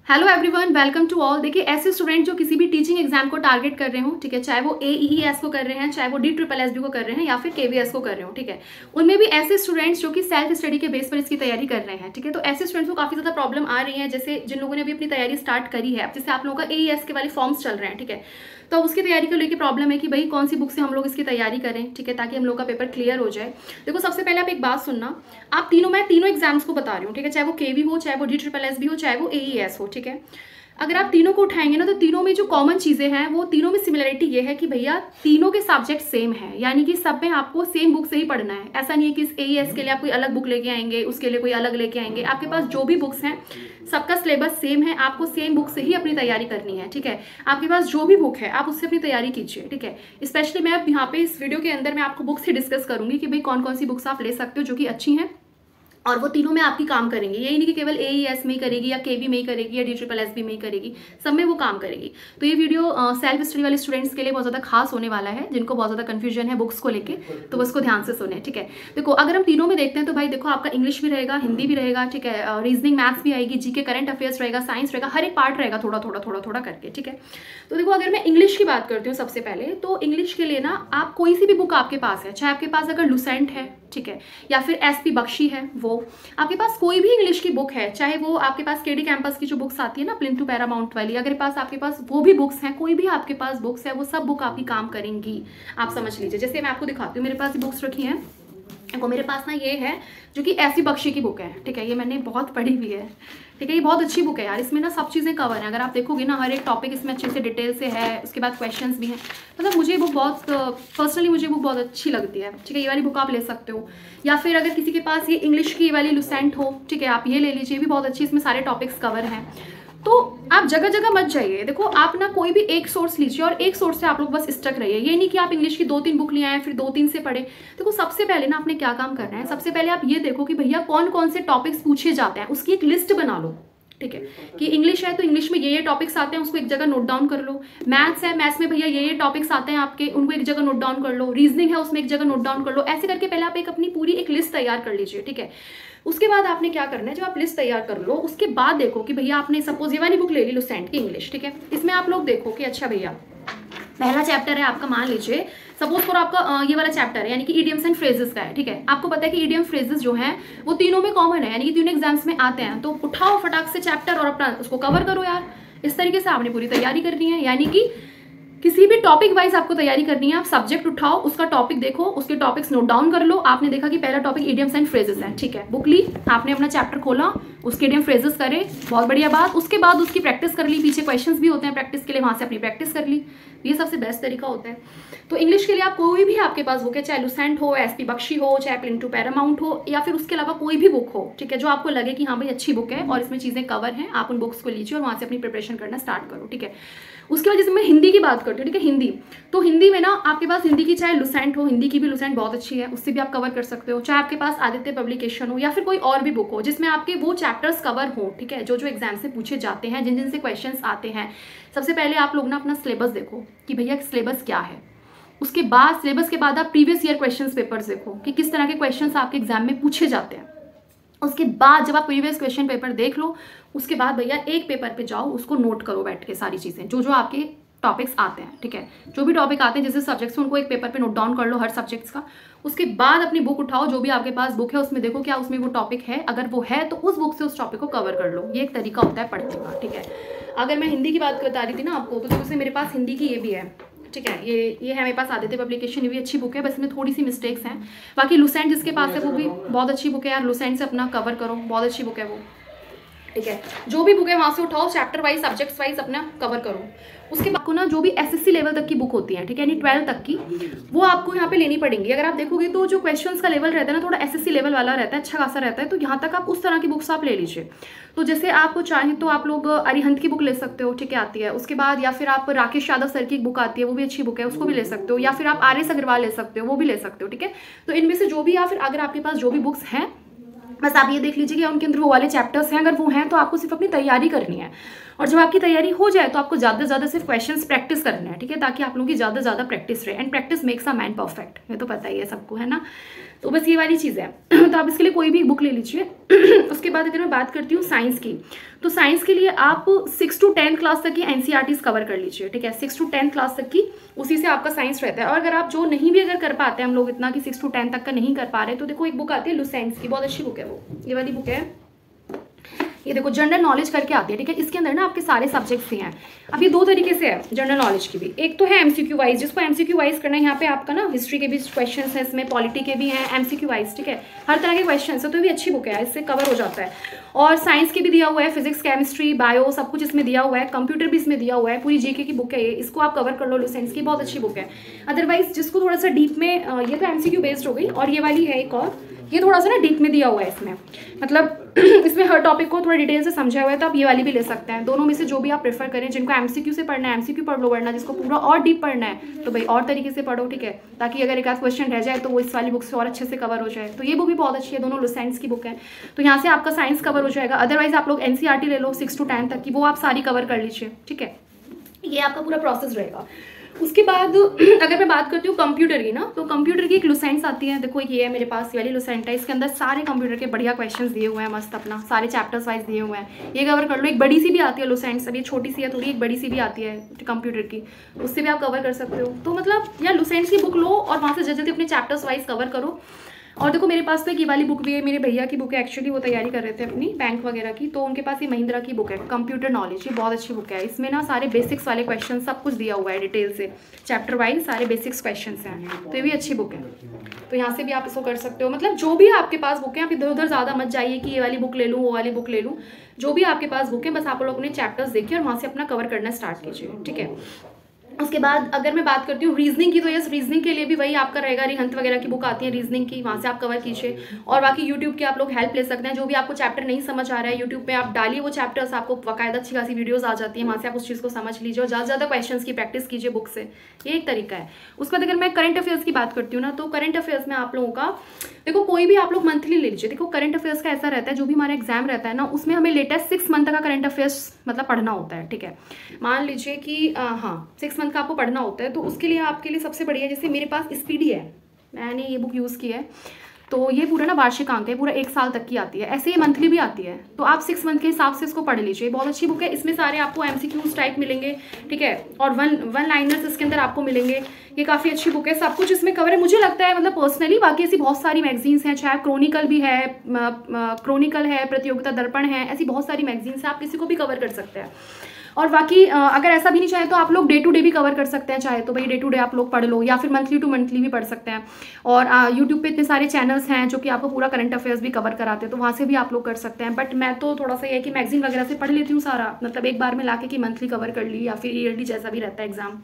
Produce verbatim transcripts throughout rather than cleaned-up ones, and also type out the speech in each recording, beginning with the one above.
Hello everyone, welcome to all. देखिए, ऐसे student जो किसी भी टीचिंग एग्जाम को टारगेट कर रहे हो, ठीक है, चाहे वो ए ई ई एस को कर रहे हैं, चाहे वो डी ट्रिपल एस बी को कर रहे हैं या फिर के वी एस को कर रहे हो, ठीक है, उनमें भी ऐसे स्टूडेंट्स जो कि सेल्फ स्टडी के बेस पर इसकी तैयारी कर रहे हैं, ठीक है, तो ऐसे स्टूडेंट्स को काफ़ी ज़्यादा प्रॉब्लम आ रही है। जैसे जिन लोगों ने अभी अपनी तैयारी स्टार्ट करी है, अब जैसे आप लोगों का ए ई एस के वाले फॉर्म्स चल रहे हैं, ठीक है, तो उसकी तैयारी को लेकर प्रॉब्लम है कि भाई कौन सी बुक से हम लोग इसकी तैयारी करें, ठीक है, ताकि हम लोग का पेपर क्लियर हो जाए। देखो, सबसे पहले आप एक बात सुनना, आप तीनों मैं तीनों एग्जाम्स को बता रही हूँ, ठीक है, चाहे वो के वी हो, चाहे वो डी ट्रिपल एस बी हो, चाहे वो ए ई एस हो, ठीक है। अगर आप तीनों को उठाएंगे ना, तो तीनों में जो कॉमन चीज़ें हैं, वो तीनों में सिमिलरिटी ये है कि भैया तीनों के सब्जेक्ट सेम है, यानी कि सब में आपको सेम बुक से ही पढ़ना है। ऐसा नहीं है कि इस ए ई एस के लिए आप कोई अलग बुक लेके आएंगे, उसके लिए कोई अलग लेके आएंगे। आपके पास जो भी बुक्स हैं सबका सिलेबस सेम है, आपको सेम बुक से ही अपनी तैयारी करनी है, ठीक है। आपके पास जो भी बुक है आप उससे अपनी तैयारी कीजिए, ठीक है। स्पेशली मैं अब यहाँ पे इस वीडियो के अंदर मैं आपको बुक्स ही डिस्कस करूंगी कि भाई कौन कौन सी बुक्स आप ले सकते हो जो कि अच्छी हैं और वो तीनों में आपकी काम करेंगे। यही नहीं कि केवल ए ई एस में ही करेगी या के वी में ही करेगी या डी ट्रिपल एस बी में ही करेगी, सब में वो काम करेगी। तो ये वीडियो सेल्फ स्टडी वाले स्टूडेंट्स के लिए बहुत ज़्यादा खास होने वाला है, जिनको बहुत ज़्यादा कन्फ्यूजन है बुक्स को लेके, तो उसको ध्यान से सुने, ठीक है। देखो, अगर हम तीनों में देखते हैं तो भाई देखो, आपका इंग्लिश भी रहेगा, हिंदी भी रहेगा, ठीक है, रीजनिंग मैथ्स भी आएगी, जी के करंट अफेयर्स रहेगा, साइंस रहेगा, हर एक पार्ट रहेगा थोड़ा थोड़ा थोड़ा थोड़ा करके, ठीक है। तो देखो, अगर मैं इंग्लिश की बात करती हूँ सबसे पहले, तो इंग्लिश के लिए ना आप कोई सी भी बुक आपके पास है, चाहे आपके पास अगर लुसेंट है, ठीक है, या फिर एस पी बख्शी है, वो आपके पास कोई भी इंग्लिश की बुक है, चाहे वो आपके पास के डी कैंपस की जो बुक्स आती है ना, प्लिंथ टू पैरामाउंट वाली, अगर पास आपके पास वो भी बुक्स हैं, कोई भी आपके पास बुक्स है, वो सब बुक आपकी काम करेंगी। आप समझ लीजिए, जैसे मैं आपको दिखाती हूँ, मेरे पास बुक्स रखी हैं। देखो, मेरे पास ना ये है जो कि ऐसी बख्शी की बुक है, ठीक है, ये मैंने बहुत पढ़ी हुई है, ठीक है, ये बहुत अच्छी बुक है यार। इसमें ना सब चीज़ें कवर हैं, अगर आप देखोगे ना हर एक टॉपिक इसमें अच्छे से डिटेल से है, उसके बाद क्वेश्चंस भी हैं। मतलब मुझे बुक बहुत पर्सनली मुझे बुक बहुत अच्छी लगती है, ठीक है, ये वाली बुक आप ले सकते हो। या फिर अगर किसी के पास ये इंग्लिश की वाली लुसेंट हो, ठीक है, आप ये ले लीजिए, भी बहुत अच्छी, इसमें सारे टॉपिक्स कवर हैं। तो आप जगह जगह मत जाइए। देखो, आप ना कोई भी एक सोर्स लीजिए और एक सोर्स से आप लोग बस स्टक रहिए। ये नहीं कि आप इंग्लिश की दो तीन बुक ले आए फिर दो तीन से पढ़े। देखो, सबसे पहले ना आपने क्या काम करना है, सबसे पहले आप ये देखो कि भैया कौन कौन से टॉपिक्स पूछे जाते हैं, उसकी एक लिस्ट बना लो, ठीक है, कि इंग्लिश है तो इंग्लिश में ये ये टॉपिक्स आते हैं, उसको एक जगह नोट डाउन कर लो। मैथ्स है, मैथ्स में भैया ये ये टॉपिक्स आते हैं आपके, उनको एक जगह नोट डाउन कर लो। रीजनिंग है, उसमें एक जगह नोट डाउन कर लो। ऐसे करके पहले आप एक अपनी पूरी एक लिस्ट तैयार कर लीजिए, ठीक है। उसके बाद आपने क्या करना है, जब आप लिस्ट तैयार कर लो, उसके बाद देखो कि भैया आपने सपोज ये वाली बुक ले ली लुसेंट की इंग्लिश, ठीक है, इसमें आप लोग देखो कि अच्छा भैया पहला चैप्टर है आपका, मान लीजिए सपोज फॉर आपका ये वाला चैप्टर है, यानी कि इडियम्स एंड फ्रेजेस का है, ठीक है। आपको पता है कि इडियम फ्रेजेस जो हैं वो तीनों में कॉमन है, यानी कि तीनों एग्जाम्स में आते हैं। तो उठाओ फटाक से चैप्टर और अपना उसको कवर करो यार। इस तरीके से आपने पूरी तैयारी करनी है, यानी कि किसी भी टॉपिक वाइज आपको तैयारी करनी है। आप सब्जेक्ट उठाओ, उसका टॉपिक देखो, उसके टॉपिक्स नोट डाउन कर लो। आपने देखा कि पहला टॉपिक इडियम्स एंड फ्रेजेस है, ठीक है, बुक ली, आपने अपना चैप्टर खोला, उसके इडियम फ्रेजेस करे, बहुत बढ़िया बात। उसके बाद उसकी प्रैक्टिस कर ली, पीछे क्वेश्चंस भी होते हैं प्रैक्टिस के लिए, वहां से अपनी प्रैक्टिस कर ली। ये सबसे बेस्ट तरीका होता है। तो इंग्लिश के लिए आप कोई भी आपके पास बुक है, चाहे लुसेंट हो, एस पी बख्शी हो, चाहे प्लिंथ टू पैरामाउंट हो, या फिर उसके अलावा कोई भी बुक हो, ठीक है, जो आपको लगे कि हाँ भाई अच्छी बुक है और इसमें चीज़ें कवर हैं, आप उन बुक्स को लीजिए और वहाँ से अपनी प्रिपरेशन करना स्टार्ट करो, ठीक है। उसके बाद जैसे मैं हिंदी की बात करती हूँ, ठीक है, हिंदी, तो हिंदी में ना आपके पास हिंदी की चाहे लुसेंट हो, हिंदी की भी लुसेंट बहुत अच्छी है, उससे भी आप कवर कर सकते हो। चाहे आपके पास आदित्य पब्लिकेशन हो या फिर कोई और भी बुक हो जिसमें आपके वो चैप्टर्स कवर हो, ठीक है, जो जो एग्जाम से पूछे जाते हैं, जिन जिन से क्वेश्चंस आते हैं। सबसे पहले आप लोग ना अपना सिलेबस देखो कि भैया सिलेबस क्या है। उसके बाद सिलेबस के बाद आप प्रीवियस ईयर क्वेश्चंस पेपर्स देखो कि किस तरह के क्वेश्चंस आपके एग्जाम में पूछे जाते हैं। उसके बाद जब आप प्रीवियस क्वेश्चन पेपर देख लो, उसके बाद भैया एक पेपर पे जाओ, उसको नोट करो बैठ के सारी चीज़ें, जो जो आपके टॉपिक्स आते हैं, ठीक है, जो भी टॉपिक आते हैं जैसे सब्जेक्ट्स, उनको एक पेपर पे नोट डाउन कर लो हर सब्जेक्ट्स का। उसके बाद अपनी बुक उठाओ, जो भी आपके पास बुक है उसमें देखो क्या उसमें वो टॉपिक है, अगर वो है तो उस बुक से उस टॉपिक को कवर कर लो। ये एक तरीका होता है पढ़ने का, ठीक है। अगर मैं हिंदी की बात बता रही थी ना आपको, तो उससे मेरे पास हिंदी की ये भी है, ठीक है, ये ये है मेरे पास आदित्य पब्लिकेशन, ये भी अच्छी बुक है, बस इसमें थोड़ी सी मिस्टेक्स हैं। बाकी लुसेंट जिसके पास है वो भी बहुत अच्छी बुक है यार, लुसेंट से अपना कवर करो, बहुत अच्छी बुक है वो, ठीक है। जो भी बुक है वहाँ से उठाओ, चैप्टर वाइज सब्जेक्ट्स वाइज अपना कवर करो। उसके बाद को ना जो भी एसएससी लेवल तक की बुक होती है, ठीक है, यानी ट्वेल्थ तक की, वो आपको यहाँ पे लेनी पड़ेंगी। अगर आप देखोगे तो जो क्वेश्चंस का लेवल रहता है ना, थोड़ा एसएससी लेवल वाला रहता है, अच्छा खासा रहता है, तो यहाँ तक आप उस तरह की बुक्स आप ले लीजिए। तो जैसे आपको चाहें तो आप लोग अरिहंत की बुक ले सकते हो, ठीक है, आती है। उसके बाद या फिर आप राकेश यादव सर की एक बुक आती है, वो भी अच्छी बुक है, उसको भी ले सकते हो। या फिर आप आर एस अग्रवाल ले सकते हो, वो भी ले सकते हो, ठीक है। तो इनमें से जो भी, या फिर अगर आपके पास जो भी बुक्स हैं, बस आप ये देख लीजिए कि उनके अंदर वो वाले चैप्टर्स हैं, अगर वो हैं तो आपको सिर्फ अपनी तैयारी करनी है। और जब आपकी तैयारी हो जाए तो आपको ज़्यादा से ज़्यादा सिर्फ क्वेश्चंस प्रैक्टिस करना है, ठीक है, ताकि आप लोगों की ज़्यादा से ज़्यादा प्रैक्टिस रहे। And practice makes a man perfect, ये तो पता ही है सबको, है ना। तो बस ये वाली चीज़ है। तो आप इसके लिए कोई भी बुक ले लीजिए। उसके बाद अगर मैं बात करती हूँ साइंस की, तो साइंस के लिए आप सिक्स टू टेंथ क्लास तक की एनसीईआरटीज कवर कर लीजिए, ठीक है, सिक्स टू टेंथ क्लास तक की, उसी से आपका साइंस रहता है। और अगर आप जो नहीं भी अगर कर पाते हैं हम लोग इतना कि सिक्स टू टेंथ तक का नहीं कर पा रहे, तो देखो एक बुक आती है लुसेंट्स की, बहुत अच्छी बुक है वो, ये वाली बुक है, ये देखो जनरल नॉलेज करके आती है, ठीक है। इसके अंदर ना आपके सारे सब्जेक्ट्स ही हैं। अब ये दो तरीके से है जनरल नॉलेज की भी, एक तो है एमसीक्यू वाइज, जिसको एमसीक्यू वाइज करना है, यहाँ पे आपका ना हिस्ट्री के भी क्वेश्चंस हैं इसमें, पॉलिटी के भी हैं, एमसीक्यू वाइज, ठीक है, हर तरह के क्वेश्चंस है, तो ये भी अच्छी बुक है, इससे कवर हो जाता है। और साइंस के भी दिया हुआ है, फिजिक्स केमिस्ट्री बायो सब कुछ इसमें दिया हुआ है, कंप्यूटर भी इसमें दिया हुआ है, पूरी जीके की बुक है ये, इसको आप कवर कर लो, लुसेंट्स की बहुत अच्छी बुक है। अदरवाइज जिसको थोड़ा सा डीप में, ये तो एमसीक्यू बेस्ड हो गई, और ये वाली है एक और, ये थोड़ा सा ना डीप में दिया हुआ है इसमें, मतलब इसमें हर टॉपिक को थोड़ा डिटेल से समझा हुआ है, तो आप ये वाली भी ले सकते हैं। दोनों में से जो भी आप प्रेफर करें, जिनको एमसीक्यू से पढ़ना है एमसीक्यू पढ़ लो, वरना जिसको पूरा और डीप पढ़ना है तो भाई और तरीके से पढ़ो, ठीक है, ताकि अगर एक आध क्वेश्चन रह जाए तो वो इस वाली बुक से और अच्छे से कवर हो जाए। तो ये बुक भी बहुत अच्छी है, दोनों लुसेंट्स की बुक है, तो यहाँ से आपका साइंस कवर हो जाएगा। अदरवाइज आप लोग एनसीईआरटी ले लो सिक्स टू टेन तक की, वो आप सारी कवर कर लीजिए, ठीक है, ये आपका पूरा प्रोसेस रहेगा। उसके बाद अगर मैं बात करती हूँ कंप्यूटर की ना, तो कंप्यूटर की एक लुसेंट्स आती है, देखो ये है मेरे पास, ये वाली लुसेंट है, इसके अंदर सारे कंप्यूटर के बढ़िया क्वेश्चंस दिए हुए हैं, मस्त अपना सारे चैप्टर्स वाइज दिए हुए हैं, ये कवर कर लो। एक बड़ी सी भी आती है लुसेंट्स, अभी छोटी सी है थोड़ी, एक बड़ी सी भी आती है कंप्यूटर की, उससे भी आप कवर कर सकते हो। तो मतलब यार लुसेंट्स की बुक लो और वहाँ से जल्दी जल्दी अपने चैप्टर्स वाइज कवर करो। और देखो मेरे पास तो एक ये वाली बुक भी है, मेरे भैया की बुक है एक्चुअली, वो तैयारी कर रहे थे अपनी बैंक वगैरह की, तो उनके पास ये महिंद्रा की बुक है कंप्यूटर नॉलेज, ये बहुत अच्छी बुक है। इसमें ना सारे बेसिक्स वाले क्वेश्चन सब कुछ दिया हुआ है डिटेल से, चैप्टर वाइज सारे बेसिक्स क्वेश्चन हैं, तो ये भी अच्छी बुक है, तो यहाँ से भी आप इसको कर सकते हो। मतलब जो भी आपके पास बुक है, आप इधर उधर ज़्यादा मत जाइए कि ये वाली बुक ले लूँ वो वाली बुक ले लूँ, जो भी आपके पास बुक है बस आप लोग अपने चैप्टर्स देखिए और वहाँ से अपना कवर करना स्टार्ट कीजिए, ठीक है। उसके बाद अगर मैं बात करती हूँ रीजनिंग की, तो यस रीजनिंग के लिए भी वही आपका रहेगा, रिहंत वगैरह की बुक आती है रीजनिंग की, वहाँ से आप कवर कीजिए। और बाकी यूट्यूब की आप लोग हेल्प ले सकते हैं, जो भी आपको चैप्टर नहीं समझ आ रहा है यूट्यूब पे आप डालिए वो चैप्टर्स, आपको बाकायदा अच्छी खासी वीडियोस आ जाती है, वहाँ से आप उस चीज़ को समझ लीजिए और ज़्यादा ज़्यादा क्वेश्चन की प्रैक्टिस कीजिए बुक से, ये एक तरीका है। उसके बाद अगर मैं करंट अफेयर्स की बात करती हूँ ना, तो करंट अफेयर्स में आप लोगों का देखो कोई भी आप लोग मंथली ले लीजिए। देखो करंट अफेयर्स का ऐसा रहता है, जो भी हमारा एग्जाम रहता है ना, उसमें हमें लेटेस्ट सिक्स मंथ का करंट अफेयर्स मतलब पढ़ना होता है, ठीक है। मान लीजिए कि आ, हाँ सिक्स मंथ का आपको पढ़ना होता है, तो उसके लिए आपके लिए सबसे बढ़िया, जैसे मेरे पास स्पीडी है, मैंने ये बुक यूज़ की है, तो ये पूरा ना वार्षिक अंक है, पूरा एक साल तक की आती है, ऐसे ये मंथली भी आती है, तो आप सिक्स मंथ के हिसाब से इसको पढ़ लीजिए, बहुत अच्छी बुक है। इसमें सारे आपको एमसीक्यूज टाइप मिलेंगे, ठीक है, और वन वन लाइनर्स इसके अंदर आपको मिलेंगे, ये काफ़ी अच्छी बुक है, सब कुछ इसमें कवर है मुझे लगता है, मतलब पर्सनली। बाकी ऐसी बहुत सारी मैगजीन्स हैं, चाहे क्रोनिकल भी है, क्रोनिकल है, प्रतियोगिता दर्पण है, ऐसी बहुत सारी मैगजीन्स हैं, आप किसी को भी कवर कर सकते हैं। और बाकी अगर ऐसा भी नहीं चाहे तो आप लोग डे टू डे भी कवर कर सकते हैं, चाहे तो भाई डे टू डे आप लोग पढ़ लो, या फिर मंथली टू मंथली भी पढ़ सकते हैं। और यूट्यूब पे इतने सारे चैनल्स हैं जो कि आपको पूरा करंट अफेयर्स भी कवर कराते हैं, तो वहाँ से भी आप लोग कर सकते हैं। बट मैं तो थोड़ा सा ये है कि मैगजीन वगैरह से पढ़ लेती हूँ सारा, मतलब एक बार में ला के कि मंथली कवर कर ली या फिर ईयरली जैसा भी रहता है एग्जाम,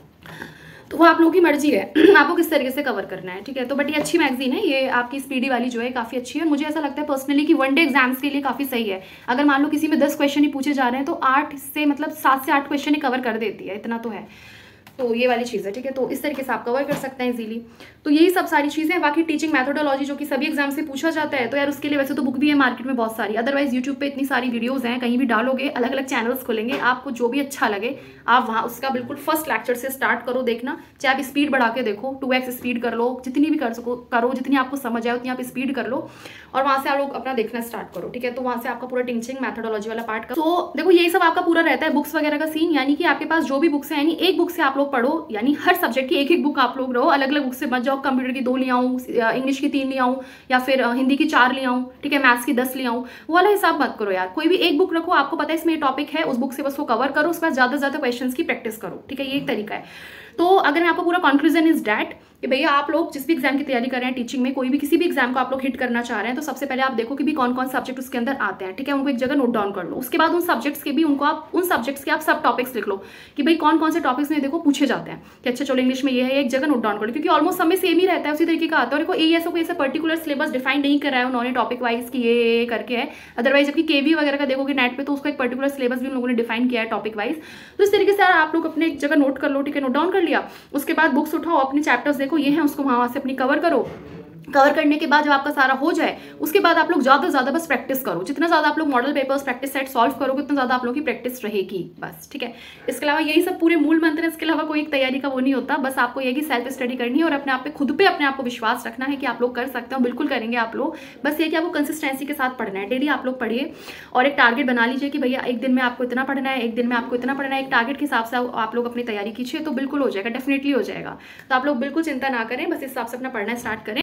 तो वो आप लोगों की मर्जी है आपको किस तरीके से कवर करना है, ठीक है। तो बट ये अच्छी मैगजीन है, ये आपकी स्पीडी वाली जो है काफ़ी अच्छी है, और मुझे ऐसा लगता है पर्सनली कि वन डे एग्जाम्स के लिए काफ़ी सही है। अगर मान लो किसी में दस क्वेश्चन ही पूछे जा रहे हैं, तो आठ से मतलब सात से आठ क्वेश्चन ही कवर कर देती है, इतना तो है। तो ये वाली चीज़ है, ठीक है, तो इस तरीके से आप कवर कर सकते हैं इजीली। तो यही सब सारी चीज़ें हैं। बाकी टीचिंग मैथोडोलॉजी जो कि सभी एग्जाम से पूछा जाता है, तो यार उसके लिए वैसे तो बुक भी है मार्केट में बहुत सारी, अदरवाइज यूट्यूब पे इतनी सारी वीडियोस हैं, कहीं भी डालोगे, अलग अलग चैनल्स खोलेंगे, आपको जो भी अच्छा लगे आप वहाँ उसका बिल्कुल फर्स्ट लेक्चर से स्टार्ट करो देखना, चाहे आप स्पीड बढ़ा के देखो, टू एक्स स्पीड कर लो, जितनी भी कर सको करो, जितनी आपको समझ आए उतनी आप स्पीड कर लो, और वहाँ से आप लोग अपना देखना स्टार्ट करो, ठीक है। तो वहाँ से आपका पूरा टीचिंग मैथोडोलॉजी वाला पार्ट का, तो देखो यही सब आपका पूरा रहता है बुक्स वगैरह का सीन, यानी कि आपके पास जो भी बुक्स है, यानी एक बुक से आप लोग पढ़ो, यानी हर सब्जेक्ट की एक एक बुक आप लोग रहो, अलग अलग बुक से मत जाओ, कंप्यूटर की दो ले आऊँ, इंग्लिश की तीन ले आऊँ, या फिर हिंदी की चार ले आऊँ, ठीक है, मैथ्स की दस ले आऊँ, वो वाला हिसाब मत करो यार। कोई भी एक बुक रखो, आपको पता है इसमें टॉपिक है, उस बुक से बस वो कवर करो, उसके बाद ज़्यादा से ज़्यादा क्वेश्चन की प्रैक्टिस करो, ठीक है, ये एक तरीका है। तो अगर मैं आपको पूरा कंक्लूजन इज डैट कि भैया आप लोग जिस भी एग्जाम की तैयारी कर रहे हैं टीचिंग में, कोई भी किसी भी एग्जाम को आप लोग हिट करना चाह रहे हैं, तो सबसे पहले आप देखो कि भी कौन कौन सब्जेक्ट उसके अंदर आते हैं, ठीक है, उनको एक जगह नोट डाउन कर लो। उसके बाद उन सब्जेक्ट्स के भी उनको आप उन सब्जेक्ट्स के आप सब टॉपिक्स लिख लो कि भाई कौन कौन से टॉपिक्स में देखो पूछे जाते हैं, कि अच्छा चलो इंग्लिश में ये है, एक जगह नोट डाउन कर लो, क्योंकि ऑलमोस्ट सब में सेम ही रहता है, उसी तरीके का आता है। और कोई ऐसा कोई ऐसा पर्टिकुलर सिलेबस डिफाइन नहीं कर रहा है उन्होंने टॉपिक वाइज कि ये करके है, अदरवाइज जबकि केवी वगैरह का देखोगे नेट पे, तो उसका एक पर्टिकुलर सिलेबस भी उन लोगों ने डिफाइन किया है टॉपिक वाइज। तो इस तरीके से आप लोग अपने एक जगह नोट कर लो, ठीक है, नोट डाउन कर लिया, उसके बाद बुक्स उठाओ, अपने चैप्टर्स देखो ये हैं, उसको वहाँ से अपनी कवर करो, कवर करने के बाद जब आपका सारा हो जाए उसके बाद आप लोग ज़्यादा से ज़्यादा बस प्रैक्टिस करो। जितना ज़्यादा आप लोग model papers practice set solve करोगे उतना ज़्यादा आप लोगों की प्रैक्टिस रहेगी बस, ठीक है। इसके अलावा यही सब पूरे मूल मंत्र है, इसके अलावा कोई एक तैयारी का वो नहीं होता। बस आपको यही सेल्फ स्टडी करनी है और अपने आप पे खुद पे अपने आप को विश्वास रखना है कि आप लोग कर सकते हो, बिल्कुल करेंगे आप लोग। बस ये कि आपको कंसिस्टेंसी के साथ पढ़ना है, डेली आप लोग पढ़िए और एक टारगेट बना लीजिए कि भैया एक दिन में आपको इतना पढ़ना है, एक दिन में आपको इतना पढ़ना है। एक टारगेट के हिसाब से आप लोग अपनी तैयारी कीजिए तो बिल्कुल हो जाएगा, डेफिनेटली हो जाएगा। तो आप लोग बिल्कुल चिंता ना करें, बस इस हिसाब से अपना पढ़ना स्टार्ट करें।